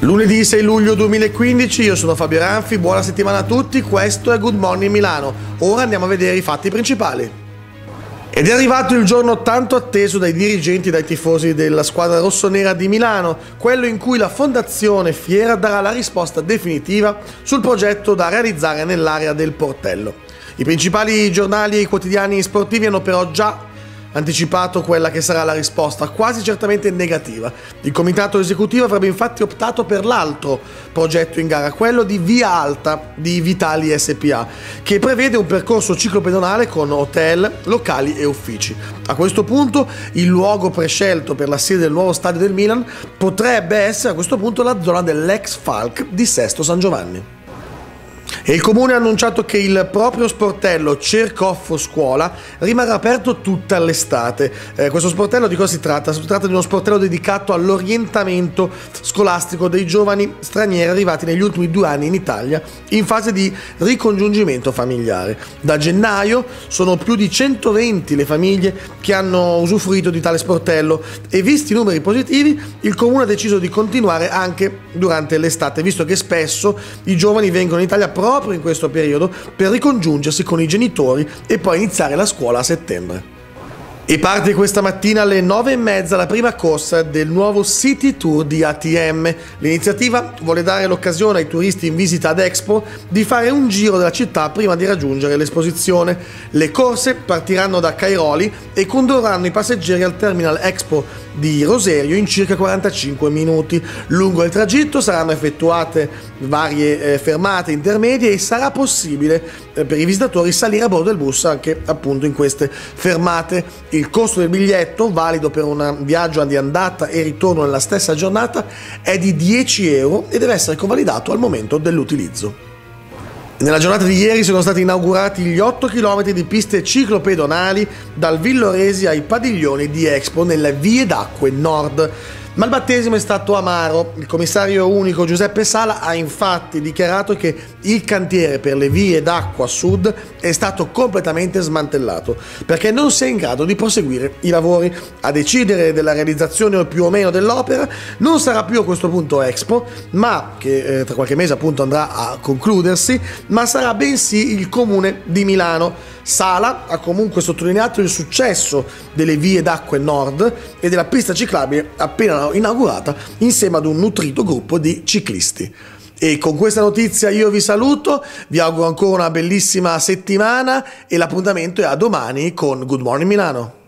Lunedì 6 luglio 2015, io sono Fabio Ranfi, buona settimana a tutti, questo è Good Morning Milano. Ora andiamo a vedere i fatti principali. Ed è arrivato il giorno tanto atteso dai dirigenti e dai tifosi della squadra rossonera di Milano, quello in cui la Fondazione Fiera darà la risposta definitiva sul progetto da realizzare nell'area del Portello. I principali giornali e i quotidiani sportivi hanno però già anticipato quella che sarà la risposta, quasi certamente negativa. Il comitato esecutivo avrebbe infatti optato per l'altro progetto in gara, quello di Via Alta di Vitali SPA, che prevede un percorso ciclopedonale con hotel, locali e uffici. A questo punto il luogo prescelto per la sede del nuovo stadio del Milan potrebbe essere a questo punto la zona dell'ex Falck di Sesto San Giovanni. E il comune ha annunciato che il proprio sportello Cercoffo Scuola rimarrà aperto tutta l'estate. Questo sportello di cosa si tratta? Si tratta di uno sportello dedicato all'orientamento scolastico dei giovani stranieri arrivati negli ultimi 2 anni in Italia in fase di ricongiungimento familiare. Da gennaio sono più di 120 le famiglie che hanno usufruito di tale sportello e, visti i numeri positivi, il comune ha deciso di continuare anche durante l'estate, visto che spesso i giovani vengono in Italia proprio in questo periodo per ricongiungersi con i genitori e poi iniziare la scuola a settembre. E parte questa mattina alle 9:30 la prima corsa del nuovo City Tour di ATM. L'iniziativa vuole dare l'occasione ai turisti in visita ad Expo di fare un giro della città prima di raggiungere l'esposizione. Le corse partiranno da Cairoli e condurranno i passeggeri al Terminal Expo di Roserio in circa 45 minuti. Lungo il tragitto saranno effettuate varie fermate intermedie e sarà possibile per i visitatori salire a bordo del bus anche appunto in queste fermate. Il costo del biglietto, valido per un viaggio di andata e ritorno nella stessa giornata, è di 10 euro e deve essere convalidato al momento dell'utilizzo. Nella giornata di ieri sono stati inaugurati gli 8 km di piste ciclopedonali dal Villoresi ai padiglioni di Expo nelle vie d'acque nord. Ma il battesimo è stato amaro. Il commissario unico Giuseppe Sala ha infatti dichiarato che il cantiere per le vie d'acqua sud è stato completamente smantellato perché non si è in grado di proseguire i lavori. A decidere della realizzazione o più o meno dell'opera non sarà più a questo punto Expo, ma che tra qualche mese appunto andrà a concludersi, ma sarà bensì il comune di Milano. Sala ha comunque sottolineato il successo delle vie d'acque nord e della pista ciclabile appena inaugurata insieme ad un nutrito gruppo di ciclisti. E con questa notizia io vi saluto, vi auguro ancora una bellissima settimana e l'appuntamento è a domani con Good Morning Milano.